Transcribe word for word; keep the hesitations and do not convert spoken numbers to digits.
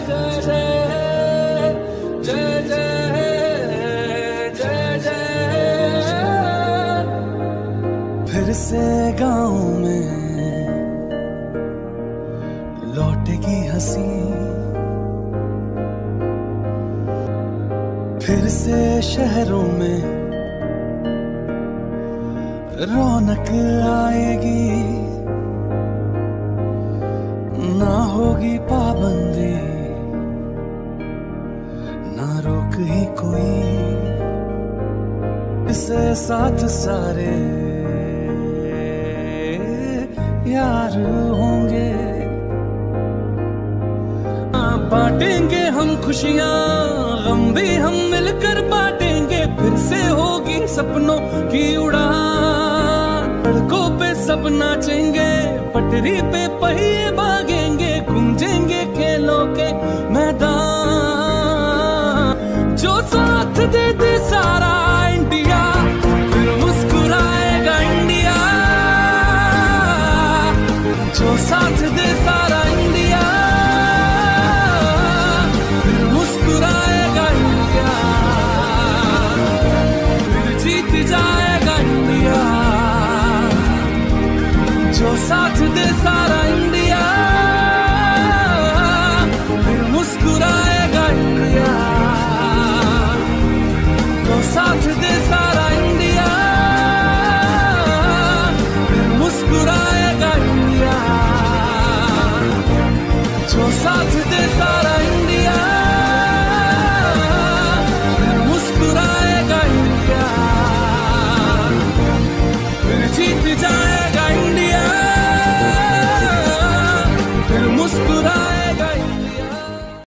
जय जय जय जय जय। फिर से गाँव में लौटेगी हंसी, फिर से शहरों में रौनक आएगी, ना होगी पाबंदी ना रोक ही कोई, इसे साथ सारे यार होंगे। बांटेंगे हम खुशियां गम भी हम मिलकर बांटेंगे, फिर से होगी सपनों की उड़ान। सड़कों पे सब नाचेंगे, पटरी पे पहिए भागेंगे, गूंजेंगे खेलों के मैदान। जो साथ दे